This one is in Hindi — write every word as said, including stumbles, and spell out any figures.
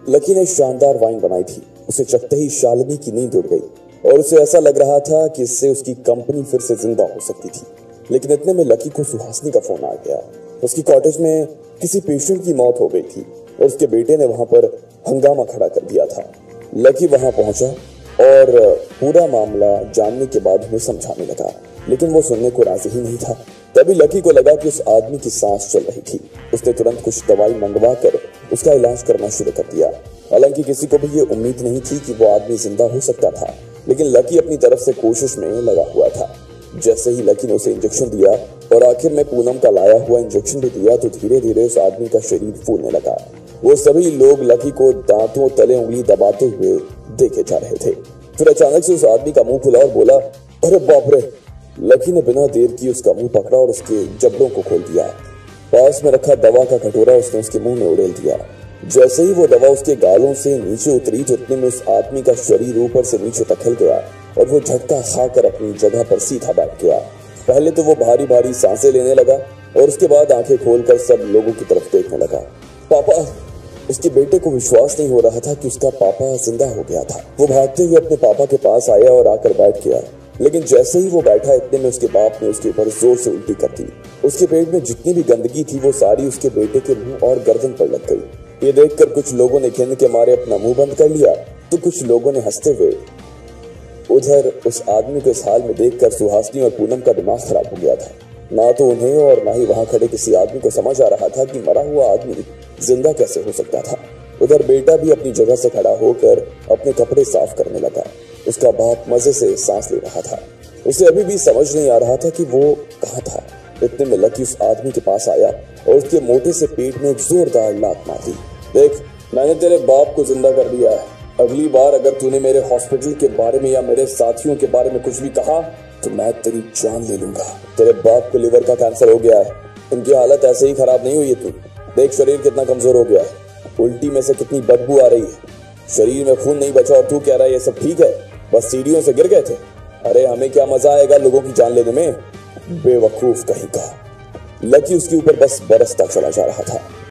लकी ने शानदार वाइन बनाई थी। उसे चखते ही शालिनी की नींद उड़ गई और उसे ऐसा लग रहा था कि इससे उसकी कंपनी फिर से जिंदा हो सकती थी। लेकिन इतने में लकी को सुहासिनी का फोन आ गया। उसकी कॉटेज में किसी पेशेंट की मौत हो गई थी और उसके बेटे ने वहां पर हंगामा खड़ा कर दिया था। लकी वहां पहुंचा और पूरा मामला जानने के बाद उन्हें समझाने लगा, लेकिन वो सुनने को राजी ही नहीं था। तभी लकी को लगा कि उस आदमी की सांस चल रही थी। उसने तुरंत कुछ दवाई मंगवा कर उसका इलाज करना शुरू कर दिया। हालांकि किसी को भी ये उम्मीद नहीं थी कि वो आदमी जिंदा हो सकता था, लेकिन लकी अपनी तरफ से कोशिश में लगा हुआ था। जैसे ही लकी ने उसे इंजेक्शन दिया और आखिर में पूनम का लाया हुआ इंजेक्शन भी दिया, तो धीरे धीरे उस आदमी का शरीर फूलने लगा। वो सभी लोग लकी को दांतों तले उंगली दबाते हुए देखे जा रहे थे। फिर अचानक से उस आदमी का मुंह खुला और बोला, अरे बाप रे। लकी ने बिना देर किए उसका मुंह पकड़ा और उसके जबड़ों को खोल दिया। पास में रखा दवा का कटोरा उसने उसके मुंह में उड़ेल दिया। जैसे ही वो दवा उसके गालों से नीचे उतरी, तो इतने में उस आदमी का शरीर ऊपर से नीचे तक हिल गया और वो झटका खाकर अपनी जगह पर सीधा बैठ गया। पहले तो वो भारी भारी सांसें लेने लगा और उसके बाद आंखें खोलकर सब लोगों की तरफ देखने लगा। पापा। उसके बेटे को विश्वास नहीं हो रहा था कि उसका पापा जिंदा हो गया था। वो भागते हुए अपने पापा के पास आया और आकर बैठ गया, लेकिन जैसे ही वो बैठा, इतने में उसके बाप ने उसके ऊपर जोर से उल्टी कर दी। उसके पेट में जितनी भी गंदगी थी वो सारी उसके बेटे के मुंह और गर्दन पर लग गई। ये देखकर कुछ लोगों ने घिन के मारे अपना मुंह बंद कर लिया, तो कुछ लोगों ने हंसते हुए। उधर उस आदमी को इस हाल में देखकर सुहासिनी और पूनम का दिमाग खराब हो गया था। ना तो उन्हें और ना ही वहां खड़े किसी आदमी को समझ आ रहा था कि मरा हुआ आदमी जिंदा कैसे हो सकता था। उधर बेटा भी अपनी जगह से खड़ा होकर अपने कपड़े साफ करने लगा। उसका बाप मजे से सांस ले रहा था। उसे अभी भी समझ नहीं आ रहा था कि वो कहाँ था। इतने में लकी उस आदमी के पास आया और उसके मोटे से पेट में एक जोरदार लात मार दी। देख, मैंने तेरे बाप को जिंदा कर दिया है। अगली बार अगर तूने मेरे हॉस्पिटल के बारे में या मेरे साथियों के बारे में कुछ भी कहा तो मैं तेरी जान ले लूंगा। तेरे बाप को लिवर का कैंसर हो गया है। उनकी हालत ऐसे ही खराब नहीं हुई है। तू देख, शरीर कितना कमजोर हो गया है। उल्टी में से कितनी बदबू आ रही है। शरीर में खून नहीं बचा और तू कह रहा है ये सब ठीक है। बस सीढ़ियों से गिर गए थे। अरे हमें क्या मजा आएगा लोगों की जान लेने में, बेवकूफ कहीं का। लकी उसके ऊपर बस बरसता चला जा रहा था।